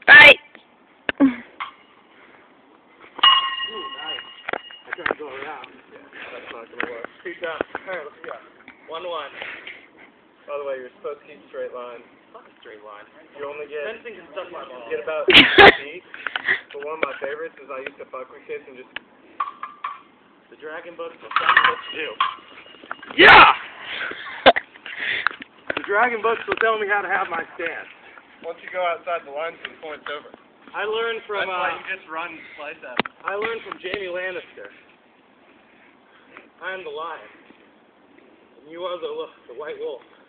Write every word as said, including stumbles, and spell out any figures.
Right. Ooh, nice. I tried to go around. Yeah, that's not gonna work. Two times. Alright, let's go. One one. By the way, you're supposed to keep a straight line. Fuck a straight line. You only get fencing can suck my ball. Get about feet. But one of my favorites is I used to fuck with kids and just the dragon books will tell me what to do. Yeah. The dragon books will tell me how to have my stance. Once you go outside the lines, the point's over. I learned from That's uh, why you just run and slice at him. I learned from Jaime Lannister. I am the lion, and you are the the white wolf.